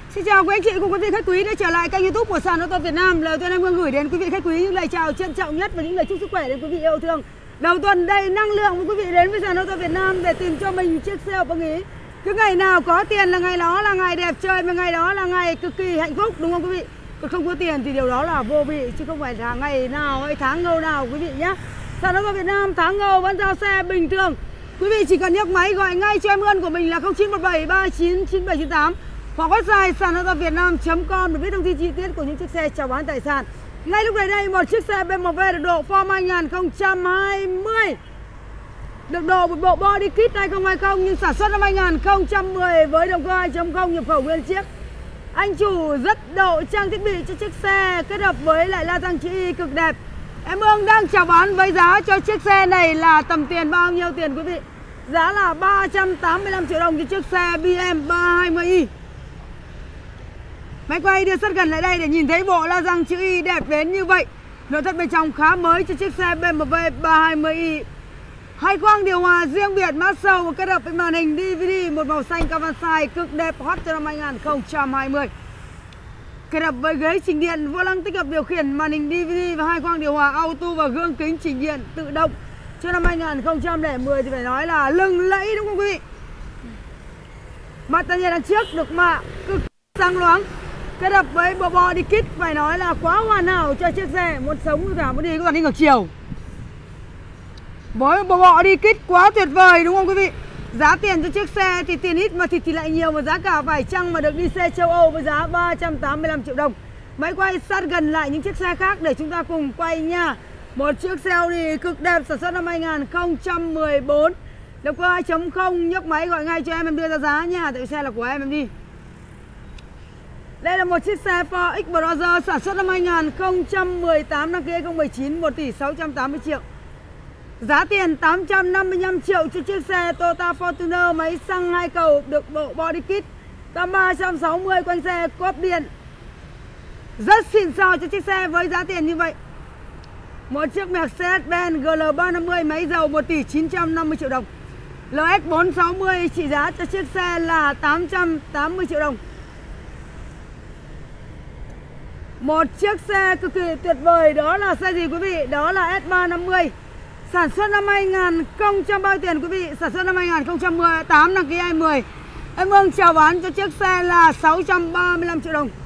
Xin chào quý anh chị cùng quý vị khách quý đã trở lại kênh YouTube của sàn ô tô Việt Nam. Lời tôi em Hương gửi đến quý vị khách quý những lời chào trân trọng nhất và những lời chúc sức khỏe đến quý vị yêu thương. Đầu tuần đầy năng lượng với quý vị đến với sàn ô tô Việt Nam để tìm cho mình chiếc xe ưng ý. Cứ ngày nào có tiền là ngày đó là ngày đẹp trời, và ngày đó là ngày cực kỳ hạnh phúc, đúng không quý vị? Còn không có tiền thì điều đó là vô vị, chứ không phải là ngày nào hay tháng ngâu nào quý vị nhé. Sàn ô tô Việt Nam tháng ngâu vẫn giao xe bình thường. Quý vị chỉ cần nhấc máy gọi ngay cho em Hương của mình là 0917 39 9798 hoặc website sàn ô tô Việt Nam.com để biết thông tin chi tiết của những chiếc xe chào bán tại sàn. Ngay lúc này đây một chiếc xe BMW được độ form 2020, được độ một bộ body kit 2020 nhưng sản xuất năm 2010 với động cơ 2.0 nhập khẩu nguyên chiếc. Anh chủ rất độ trang thiết bị cho chiếc xe kết hợp với lại la răng chữ Y cực đẹp. Em Hương đang chào bán với giá cho chiếc xe này là tầm tiền bao nhiêu tiền quý vị? Giá là 385 triệu đồng cho chiếc xe BMW 320i. Máy quay đưa sát gần lại đây để nhìn thấy bộ la răng chữ Y đẹp đến như vậy. Nội thất bên trong khá mới cho chiếc xe BMW 320i. Hai khoang điều hòa riêng biệt mát sâu và kết hợp với màn hình DVD một màu xanh Cavansai cực đẹp hot cho năm 2020. Kết hợp với ghế chỉnh điện, vô lăng tích hợp điều khiển, màn hình DVD và hai khoang điều hòa auto và gương kính chỉnh điện tự động cho năm 2010 thì phải nói là lừng lẫy, đúng không quý vị? Mặt tàn nhiệt đằng trước được mạ cực sáng loáng, kết hợp với bộ body kit phải nói là quá hoàn hảo cho chiếc xe. Muốn sống cả muốn đi có toàn đi ngược chiều. Với bộ body kit quá tuyệt vời, đúng không quý vị? Giá tiền cho chiếc xe thì tiền ít mà thịt thì lại nhiều, mà giá cả phải chăng mà được đi xe châu Âu với giá 385 triệu đồng. Máy quay sát gần lại những chiếc xe khác để chúng ta cùng quay nha. Một chiếc xe Audi cực đẹp sản xuất năm 2014, động cơ 2.0, nhấc máy gọi ngay cho em đưa ra giá nha, tại xe là của em đi. Đây là một chiếc xe Ford Explorer sản xuất năm 2018, đăng ký 2019, 1 tỷ 680 triệu. Giá tiền 855 triệu cho chiếc xe Toyota Fortuner máy xăng 2 cầu được bộ body kit, cam 360 quanh xe, cốp điện. Rất xịn sò cho chiếc xe với giá tiền như vậy. Một chiếc Mercedes-Benz GL350 máy dầu 1 tỷ 950 triệu đồng. LS460 trị giá cho chiếc xe là 880 triệu đồng. Một chiếc xe cực kỳ tuyệt vời, đó là xe gì quý vị? Đó là S350. Sản xuất năm 2000 bao tiền quý vị? Sản xuất năm 2018, đăng ký 2010. Em Hương chào bán cho chiếc xe là 635 triệu đồng.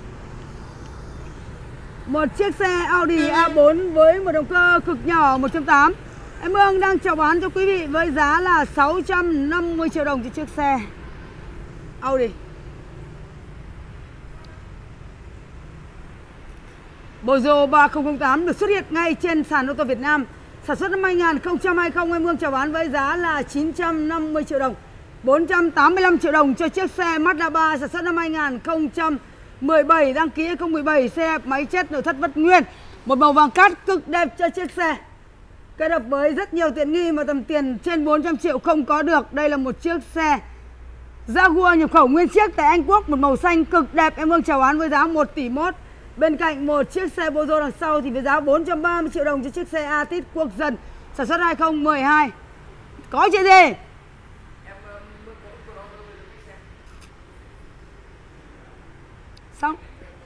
Một chiếc xe Audi A4 với một động cơ cực nhỏ 1.8. Em Hương đang chào bán cho quý vị với giá là 650 triệu đồng cho chiếc xe Audi. Peugeot 3008 được xuất hiện ngay trên sàn ô tô Việt Nam. Sản xuất năm 2020, em Hương chào bán với giá là 950 triệu đồng. 485 triệu đồng cho chiếc xe Mazda 3 sản xuất năm 2017, đăng ký 2017, xe đẹp, máy chất, nội thất vất nguyên. Một màu vàng cát cực đẹp cho chiếc xe. Kết hợp với rất nhiều tiện nghi mà tầm tiền trên 400 triệu không có được. Đây là một chiếc xe Jaguar nhập khẩu nguyên chiếc tại Anh Quốc, một màu xanh cực đẹp. Em Hương chào bán với giá 1 tỷ 1. Bên cạnh một chiếc xe Peugeot đằng sau thì với giá 430 triệu đồng cho chiếc xe Altis quốc dân sản xuất 2012. Có chuyện gì? Xong.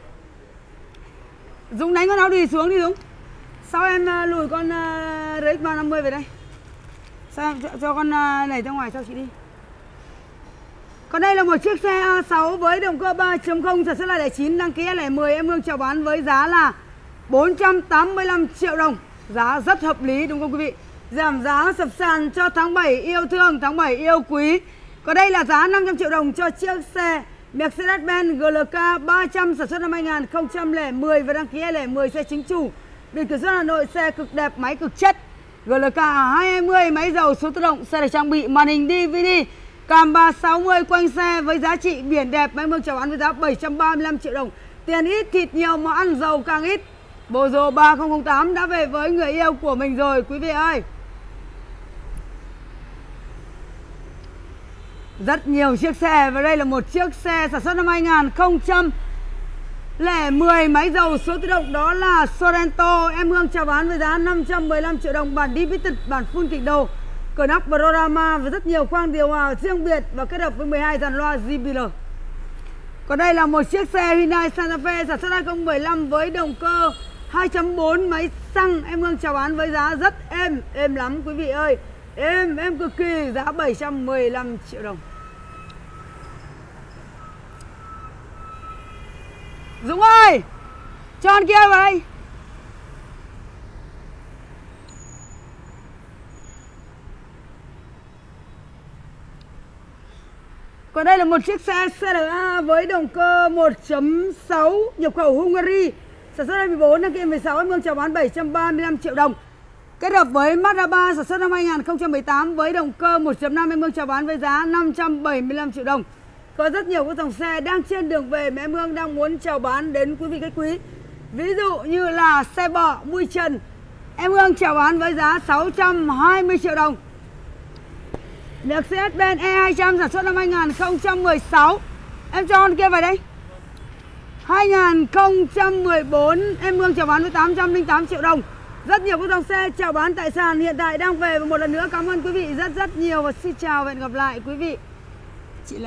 Dũng đánh con Audi xuống đi Dũng. Sao em lùi con RX350 về đây? Sao em cho con này ra ngoài sao chị đi? Còn đây là một chiếc xe A6 với động cơ 3.0 sản xuất là 09, đăng ký L10. Em Hương chào bán với giá là 485 triệu đồng. Giá rất hợp lý, đúng không quý vị? Giảm giá sập sàn cho tháng 7 yêu thương, tháng 7 yêu quý. Còn đây là giá 500 triệu đồng cho chiếc xe Mercedes-Benz GLK 300 sản xuất năm 2010 và đăng ký L10, xe chính chủ. Biển kiểm soát Hà Nội, xe cực đẹp, máy cực chất. GLK 220 máy dầu số tự động, xe được trang bị màn hình DVD, cam 360 quanh xe với giá trị biển đẹp. Em Hương chào bán với giá 735 triệu đồng. Tiền ít thịt nhiều mà ăn giàu càng ít. Peugeot 3008 đã về với người yêu của mình rồi quý vị ơi. Rất nhiều chiếc xe và đây là một chiếc xe sản xuất năm 2010 máy dầu số tự động, đó là Sorento. Em Hương chào bán với giá 515 triệu đồng. Bản Limited, bản full kịch đồ, cửa nắp panorama và rất nhiều khoang điều hòa riêng biệt và kết hợp với 12 dàn loa JBL. Còn đây là một chiếc xe Hyundai Santa Fe sản xuất 2015 với động cơ 2.4 máy xăng. Em Hương chào bán với giá rất êm lắm quý vị ơi. Em cực kỳ, giá 715 triệu đồng. Dũng ơi, cho con kia vào đây. Còn đây là một chiếc xe CLA với động cơ 1.6 nhập khẩu Hungary, sản xuất 2014, đăng ký 16, em Hương chào bán 735 triệu đồng. Kết hợp với Mazda 3 sản xuất năm 2018 với động cơ 1.5, em Hương chào bán với giá 575 triệu đồng. Có rất nhiều các dòng xe đang trên đường về mà em Hương đang muốn chào bán đến quý vị khách quý. Ví dụ như là xe bò mui trần, em Hương chào bán với giá 620 triệu đồng. Mercedes-Benz E200 sản xuất năm 2016. Em cho con kia vào đây. 2014 em Hương chào bán với 808 triệu đồng. Rất nhiều các dòng xe chào bán tại sàn hiện tại đang về. Và một lần nữa cảm ơn quý vị rất nhiều và xin chào và hẹn gặp lại quý vị.